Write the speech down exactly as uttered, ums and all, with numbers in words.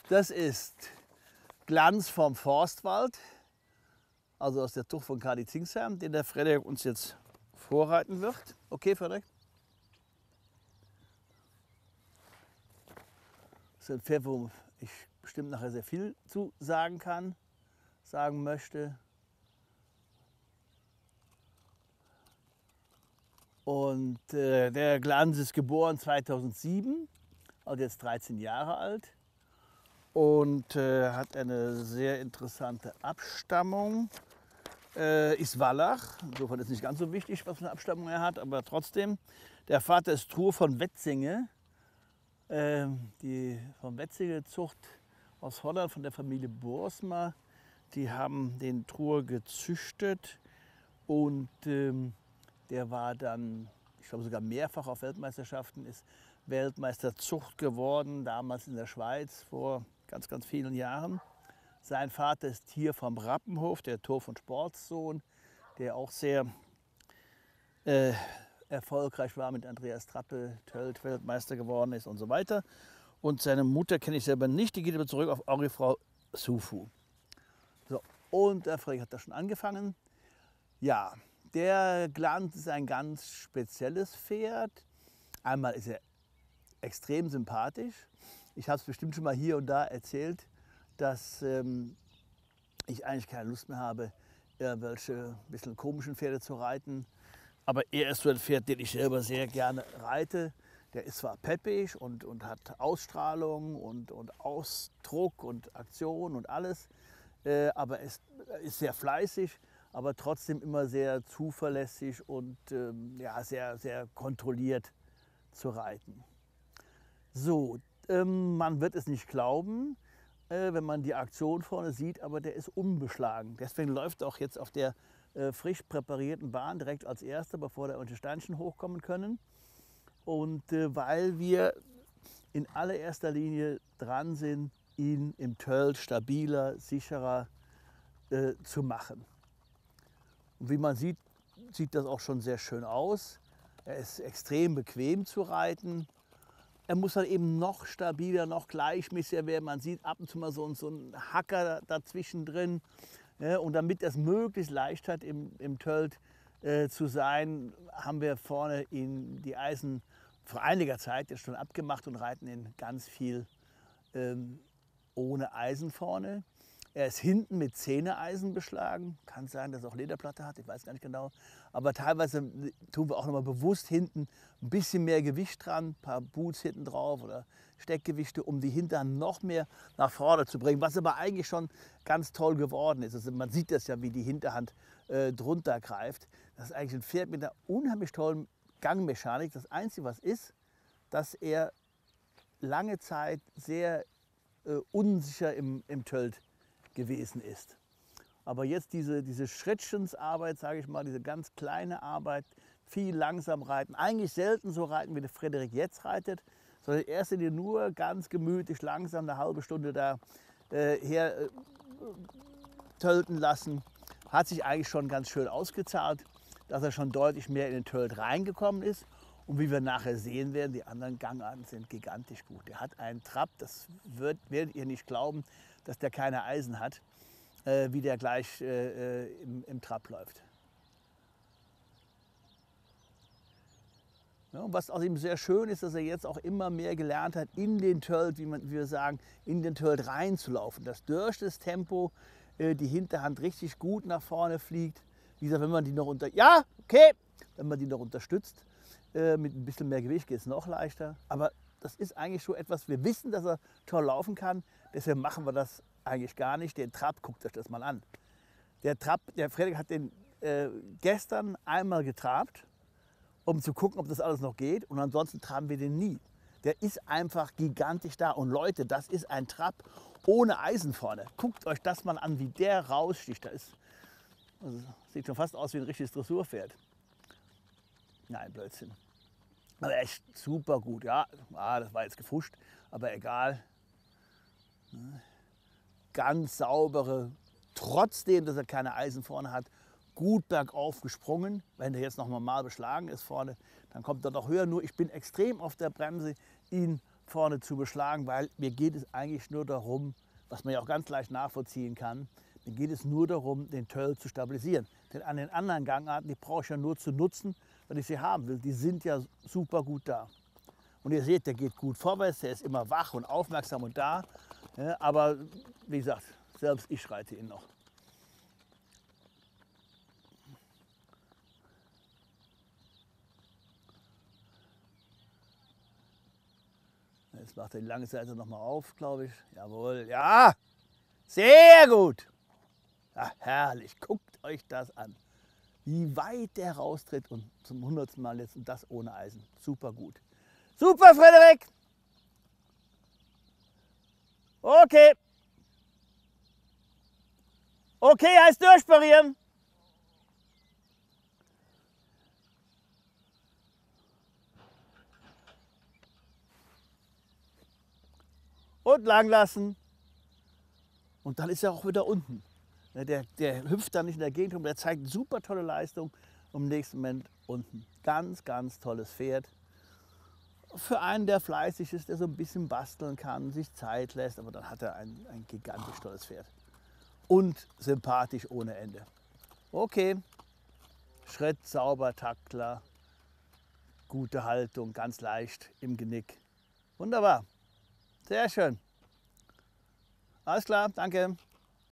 Das ist Glanz vom Forstwald, also aus der Zucht von Kadi Zingsheim, den der Frederik uns jetzt vorreiten wird. Okay, Frederik? Das ist ein Pferd, wo ich bestimmt nachher sehr viel zu sagen kann, sagen möchte. Und äh, der Glanz ist geboren zweitausendsieben, also jetzt dreizehn Jahre alt. Und äh, hat eine sehr interessante Abstammung. Äh, ist Wallach, insofern ist nicht ganz so wichtig, was für eine Abstammung er hat, aber trotzdem. Der Vater ist Truhr von Wetzinge, äh, die von Wetzinge Zucht aus Holland, von der Familie Boersma. Die haben den Truhr gezüchtet und ähm, der war dann, ich glaube sogar mehrfach auf Weltmeisterschaften, ist Weltmeister Zucht geworden, damals in der Schweiz vor ganz, ganz vielen Jahren. Sein Vater ist hier vom Rappenhof, der Turf- und Sportsohn, der auch sehr äh, erfolgreich war, mit Andreas Trappe, Tölt Weltmeister geworden ist und so weiter. Und seine Mutter kenne ich selber nicht, die geht aber zurück auf Aurifrau Sufu. So, und der Frederik hat da schon angefangen. Ja, der Glanz ist ein ganz spezielles Pferd. Einmal ist er extrem sympathisch. Ich habe es bestimmt schon mal hier und da erzählt, dass ähm, ich eigentlich keine Lust mehr habe, irgendwelche bisschen komischen Pferde zu reiten. Aber er ist so ein Pferd, den ich selber sehr gerne reite. Der ist zwar peppig und, und hat Ausstrahlung und, und Ausdruck und Aktion und alles, äh, aber ist, ist sehr fleißig, aber trotzdem immer sehr zuverlässig und ähm, ja, sehr, sehr kontrolliert zu reiten. So, ähm, man wird es nicht glauben, äh, wenn man die Aktion vorne sieht, aber der ist unbeschlagen. Deswegen läuft er auch jetzt auf der äh, frisch präparierten Bahn direkt als Erster, bevor da irgendwelche Steinchen hochkommen können. Und äh, weil wir in allererster Linie dran sind, ihn im Tölt stabiler, sicherer äh, zu machen. Und wie man sieht, sieht das auch schon sehr schön aus. Er ist extrem bequem zu reiten. Er muss halt eben noch stabiler, noch gleichmäßiger werden. Man sieht ab und zu mal so, so einen Hacker dazwischen drin. Ja, und damit es möglichst leicht hat, im, im Tölt äh, zu sein, haben wir vorne ihn, die Eisen vor einiger Zeit jetzt schon abgemacht und reiten ihn ganz viel ähm, ohne Eisen vorne. Er ist hinten mit Zähneeisen beschlagen. Kann sein, dass er auch Lederplatte hat, ich weiß gar nicht genau. Aber teilweise tun wir auch noch mal bewusst hinten ein bisschen mehr Gewicht dran, ein paar Boots hinten drauf oder Steckgewichte, um die Hinterhand noch mehr nach vorne zu bringen. Was aber eigentlich schon ganz toll geworden ist. Also man sieht das ja, wie die Hinterhand äh, drunter greift. Das ist eigentlich ein Pferd mit einer unheimlich tollen Gangmechanik. Das Einzige, was ist, dass er lange Zeit sehr äh, unsicher im, im Tölt gewesen ist. Aber jetzt diese, diese Schrittchensarbeit, sage ich mal, diese ganz kleine Arbeit, viel langsam reiten, eigentlich selten so reiten, wie der Frederik jetzt reitet, sondern erst in nur ganz gemütlich, langsam eine halbe Stunde da äh, her äh, tölten lassen, hat sich eigentlich schon ganz schön ausgezahlt, dass er schon deutlich mehr in den Tölt reingekommen ist. Und wie wir nachher sehen werden, die anderen Gangarten sind gigantisch gut. Der hat einen Trab, das wird, werdet ihr nicht glauben, dass der keine Eisen hat, äh, wie der gleich äh, im, im Trab läuft. Ja, und was aus ihm sehr schön ist, dass er jetzt auch immer mehr gelernt hat, in den Tölt, wie, man, wie wir sagen, in den Tölt reinzulaufen. Dass durch das Tempo äh, die Hinterhand richtig gut nach vorne fliegt. Wie gesagt, wenn man die noch unter, ja, okay, wenn man die noch unterstützt, äh, mit ein bisschen mehr Gewicht geht es noch leichter. Aber das ist eigentlich schon etwas, wir wissen, dass er toll laufen kann, deshalb machen wir das eigentlich gar nicht. Den Trab, guckt euch das mal an. Der Trab, der Frederik hat den äh, gestern einmal getrabt, um zu gucken, ob das alles noch geht. Und ansonsten traben wir den nie. Der ist einfach gigantisch da. Und Leute, das ist ein Trab ohne Eisen vorne. Guckt euch das mal an, wie der raussticht. Da ist, also, sieht schon fast aus wie ein richtiges Dressurpferd. Nein, Blödsinn. Aber echt super gut. Ja, ah, das war jetzt gefuscht, aber egal. Ganz saubere, trotzdem, dass er keine Eisen vorne hat, gut bergauf gesprungen. Wenn der jetzt noch mal beschlagen ist vorne, dann kommt er noch höher. Nur ich bin extrem auf der Bremse, ihn vorne zu beschlagen, weil mir geht es eigentlich nur darum, was man ja auch ganz leicht nachvollziehen kann, mir geht es nur darum, den Töll zu stabilisieren. Denn an den anderen Gangarten, die brauche ich ja nur zu nutzen, wenn ich sie haben will. Die sind ja super gut da. Und ihr seht, der geht gut vorwärts, der ist immer wach und aufmerksam und da. Ja, aber wie gesagt, selbst ich reite ihn noch. Jetzt macht er die lange Seite noch mal auf, glaube ich. Jawohl, ja, sehr gut. Ja, herrlich, guckt euch das an. Wie weit der raustritt und zum hundertsten Mal jetzt und das ohne Eisen. Super gut. Super, Frederik. Okay. Okay, heißt durchparieren. Und lang lassen. Und dann ist er auch wieder unten. Der, der hüpft dann nicht in der Gegend rum, der zeigt super tolle Leistung. Und im nächsten Moment unten. Ganz, ganz tolles Pferd. Für einen, der fleißig ist, der so ein bisschen basteln kann, sich Zeit lässt, aber dann hat er ein, ein gigantisch tolles Pferd. Und sympathisch ohne Ende. Okay, Schritt, sauber, Taktklar, gute Haltung, ganz leicht im Genick. Wunderbar, sehr schön. Alles klar, danke.